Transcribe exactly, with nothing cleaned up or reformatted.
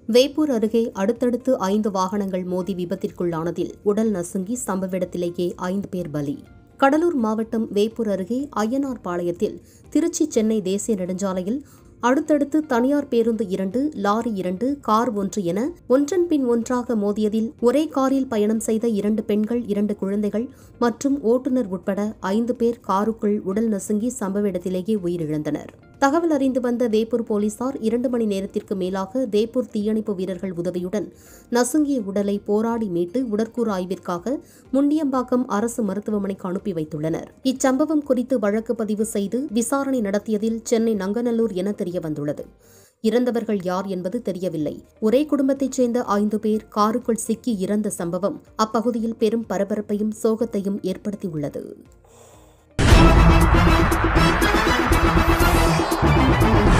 வேப்பூர் அருகே அடுத்தடுத்து ஐந்து வாகனங்கள் மோதி விபத்திற்குள்ளானதில் உடல் நசுங்கி சம்பவ இடத்திலேயே ஐந்து பேர் பலி. கடலூர் மாவட்டம் வேப்பூர் அருகே அய்யனார் பாளையத்தில் திருச்சி சென்னை தேசிய நெடுஞ்சாலையில் அடுத்தடுத்து தனியார் பேருந்து இரண்டு, லாரி இரண்டு, கார் ஒன்று என ஒன்றன் பின் ஒன்றாக மோதியதில் ஒரே காரில் பயணம் செய்த இரண்டு பெண்கள், இரண்டு குழந்தைகள் மற்றும் ஓட்டுநர் உட்பட ஐந்து பேர் காருக்குள் உடல் நசுங்கி சம்பவ இடத்திலேயே உயிரிழந்தனர். தகவல் அறிந்து வந்த வேப்பூர் போலீசார் இரண்டு மணி நேரத்திற்கு மேலாக வேப்பூர் தீயணைப்பு வீரர்கள் உதவியுடன் நசுங்கிய உடலை போராடி மீட்டு உடற்கூறு ஆய்விற்காக முண்டியம்பாக்கம் அரசு மருத்துவமனைக்கு அனுப்பி வைத்துள்ளனர். இச்சம்பவம் குறித்து வழக்கு பதிவு செய்து விசாரணை நடத்தியதில் சென்னை நங்கநல்லூர் என தெரியவந்துள்ளது. இறந்தவர்கள் யார் என்பது தெரியவில்லை. ஒரே குடும்பத்தைச் சேர்ந்த ஐந்து பேர் காருக்குள் சிக்கி இறந்த சம்பவம் அப்பகுதியில் பெரும் பரபரப்பையும் சோகத்தையும் ஏற்படுத்தியுள்ளது. Thank you.